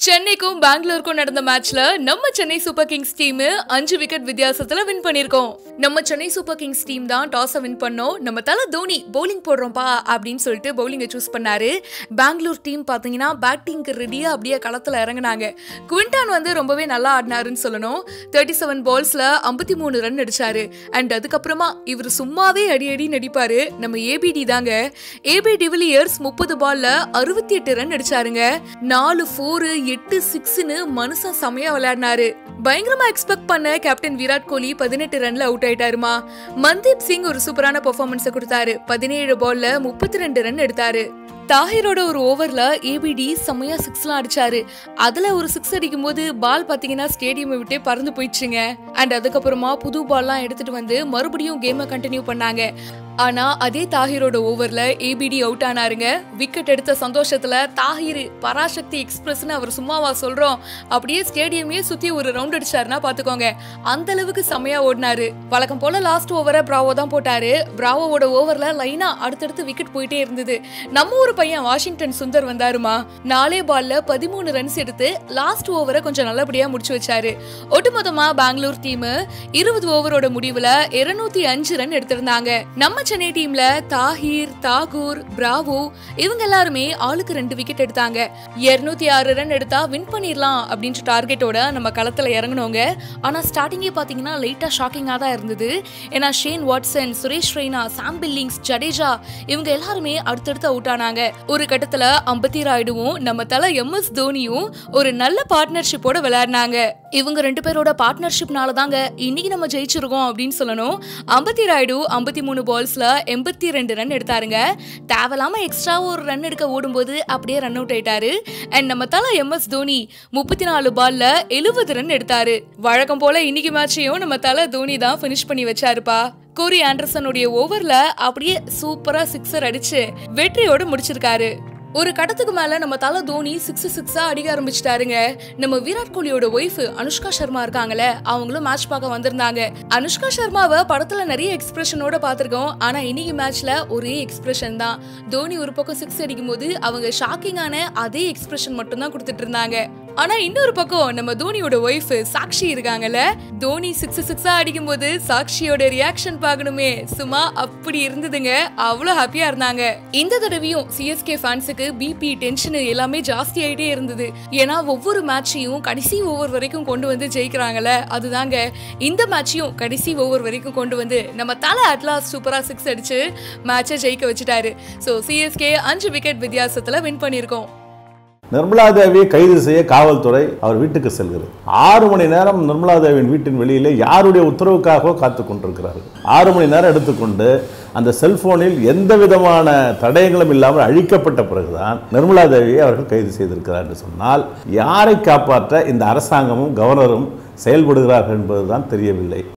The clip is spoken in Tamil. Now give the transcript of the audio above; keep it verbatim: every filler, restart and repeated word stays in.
சென்னைக்கும் பெங்களூருக்கும் நடந்த மேட்ச்ல நம்ம சென்னை சூப்பர் கிங்ஸ் டீம் அஞ்சு விக்கெட் வித்தியாசத்துல வின் பண்ணிருக்கோம். நம்ம சென்னை சூப்பர் கிங்ஸ் டீம் தான் டாஸ் வின் பண்ணோம். நம்ம தல தோனி பவுலிங் போடுறோம்பா அப்படின்னு சொல்லிட்டு பவுலிங்கை சூஸ் பண்ணாரு. பெங்களூர் டீம் பாத்தீங்கன்னா பேட்டிங்க்கு ரெடியா அப்படியே களத்துல இறங்கினாங்க. குவிண்டான் வந்து ரொம்பவே நல்லா ஆடினாருன்னு சொல்லணும். தேர்ட்டி செவன் பால்ஸ்ல ஐம்பத்தி மூணு ரன் அடிச்சாரு. அண்ட் அதுக்கப்புறமா இவர் சும்மாவே அடி அடி நடிப்பாரு. நம்ம ஏபிடி தாங்க. ஏபி டிவிலியர்ஸ் முப்பது பால்ல அறுபத்தி எட்டு ரன் அடிச்சாருங்க. நாலு போர் எட்டு சிக்ஸ்னு மனுஷன் செமையா விளையாடினாரு. பயங்கரமா எக்ஸ்பெக்ட் பண்ண கேப்டன் விராட் கோலி பதினெட்டு ரன்ல அவுட் ஆயிட்டாருமா. மன்தீப் சிங் ஒரு சூப்பரான பெர்ஃபார்மன்ஸ் கொடுத்தாரு. பதினேழு பால்ல முப்பத்தி ரெண்டு ரன் எடுத்தாரு. தாஹிரோட ஒரு ஓவர்ல ஏபிடி செம்மையா சிக்ஸ்லாம் அடிச்சாரு. அதுல ஒரு சிக்ஸ் அடிக்கும் போது பால் பாத்தீங்கன்னா ஸ்டேடியம் விட்டே பறந்து போயிடுச்சுங்க. அண்ட் அதுக்கப்புறமா புது பால்லாம் எடுத்துட்டு வந்து மறுபடியும் கேமை கண்டினியூ பண்ணாங்க. ஆனா அதே தாஹிரோட ஓவர்ல ஏபிடி அவுட் ஆனாருங்க. விக்கெட் எடுத்த சந்தோஷத்துல தாஹிர் பராசக்தி எக்ஸ்பிரஸ்ன்னு அவர் சும்மாவா சொல்றோம், அப்படியே ஸ்டேடியமே சுத்தி ஒரு ரவுண்ட் அடிச்சாருன்னா பாத்துக்கோங்க. அந்த அளவுக்கு செம்மையா ஓடினாரு. வழக்கம் போல லாஸ்ட் ஓவரை பிராவோ தான் போட்டாரு. பிராவோட ஓவர்ல லைனா அடுத்தடுத்து விக்கெட் போயிட்டே இருந்தது. நம்ம ஒரு பையன் வாஷிங்டன் சுந்தர் வந்தாருமா. நாலே பால்ல பதிமூணு ரன்ஸ் எடுத்து லாஸ்ட் ஓவரை கொஞ்சம் நல்லபடியா முடிச்சு வச்சாரு. ஒட்டுமொத்தமா பெங்களூர் டீம் இருபது ஓவரோட முடிவுல இருநூத்தி அஞ்சு ரன் எடுத்திருந்தாங்க. நம்ம சென்னை டீம்ல தாஹிர், தாகூர், பிராவோ இவங்க எல்லாருமே ஆளுக்கு ரெண்டு விக்கெட் எடுத்தாங்க. இருநூத்தி ஆறு ரன் எடுத்தா வின் பண்ணிடலாம் அப்படின்ற டார்கெட்டோட நம்ம களத்துல இறங்கினோங்க. ஆனா ஸ்டார்டிங்கே பாத்தீங்கன்னா லைட்டா ஷாக்கிங்கா தான் இருந்தது. ஏன்னா Shane Watson, Suresh Raina, Sam Billings, Jadeja இவங்க எல்லாருமே அடுத்தடுத்து அவுட் ஆனாங்க. ஒரு கட்டத்துல அம்பத்தி ராயுடுவும் நம்ம தல எம் எஸ் தோனியும் ஒரு நல்ல பார்ட்னர்ஷிப்போட விளையாடினாங்க. இவங்க ரெண்டு பேரோட பார்ட்னர்ஷிப்னால தாங்க இன்னைக்கு நம்ம ஜெயிச்சிருக்கோம் அப்படின்னு சொல்லணும். அம்பத்தி ராயுடு ஐம்பத்தி மூணு பால்ஸ்ல எண்பத்தி ரெண்டு ரன் எடுத்தாருங்க. தேவையில்லாம எக்ஸ்ட்ரா ஒரு ரன் எடுக்க ஓடும்போது அப்படியே ரன் அவுட் ஆயிட்டாரு. அண்ட் நம்ம தல எம் எஸ் தோனி முப்பத்தி நாலு பால்ல எழுபது ரன் எடுத்தாரு. வழக்கம் போல இன்னைக்கு மேட்சையும் நம்ம தல தோனி தான் பினிஷ் பண்ணி வச்சாருப்பா. கோரி ஆண்டர்சனுடைய ஓவர்ல அப்படியே சூப்பரா சிக்ஸர் அடிச்சு வெற்றியோட முடிச்சிருக்காரு. ஒரு கடத்துக்கு மேல நம்ம தல தோனி சிக்ஸ் சிக்ஸா அடிக்க ஆரம்பிச்சிட்டாருங்க. நம்ம விராட் கோலியோட ஒய்ஃப் அனுஷ்கா சர்மா இருக்காங்கல்ல, அவங்களும் மேட்ச் பார்க்க வந்திருந்தாங்க. அனுஷ்கா சர்மாவை படத்துல நிறைய எக்ஸ்பிரஷனோட பாத்திருக்கோம். ஆனா இன்னைக்கு மேட்ச்ல ஒரே எக்ஸ்பிரஷன் தான். தோனி ஒரு பக்கம் சிக்ஸ் அடிக்கும் போது அவங்க ஷாக்கிங்கான அதே எக்ஸ்பிரஷன் மட்டும் தான் கொடுத்துட்டு இருந்தாங்க. ஆனா இன்னொரு பக்கம் நம்ம தோனியோட ஒய்ஃப் சாக்ஷி இருக்காங்கல்ல, தோனி சிக்ஸ் சிக்ஸா அடிக்கும் போது சாக்ஷியோட ரியாக்ஷன் பார்க்கணுமே, சும்மா அப்படி இருந்ததுங்க. அவ்வளவு ஹாப்பியா இருந்தாங்க. இந்த தடவையும் சிஎஸ்கே ஃபேன்ஸுக்கு பிபி டென்ஷன் எல்லாமே ஜாஸ்தி ஆயிட்டே இருந்தது. ஏன்னா ஒவ்வொரு மேட்சையும் கடைசி ஓவர் வரைக்கும் கொண்டு வந்து ஜெயிக்கிறாங்கல்ல, அதுதாங்க இந்த மேட்சையும் கடைசி ஓவர் வரைக்கும் கொண்டு வந்து நம்ம தல அட்லாஸ் சூப்பரா சிக்ஸ் அடிச்சு மேட்சை ஜெயிக்க வச்சுட்டாரு. சோ சிஎஸ்கே அஞ்சு விக்கெட் வித்தியாசத்துல வின் பண்ணிருக்கோம். நிர்மலா தேவியை கைது செய்ய காவல்துறை அவர் வீட்டுக்கு செல்கிறது. ஆறு மணி நேரம் நிர்மலா தேவியின் வீட்டின் வெளியிலே யாருடைய உத்தரவுக்காக காத்து கொண்டிருக்கிறார்கள். ஆறு மணி நேரம் எடுத்துக்கொண்டு அந்த செல்போனில் எந்த விதமான தடயங்களும் இல்லாமல் அழிக்கப்பட்ட பிறகுதான் நிர்மலா தேவியை அவர்கள் கைது செய்திருக்கிறார் என்று சொன்னால் யாரை காப்பாற்ற இந்த அரசாங்கமும் கவர்னரும் செயல்படுகிறார்கள் என்பதுதான் தெரியவில்லை.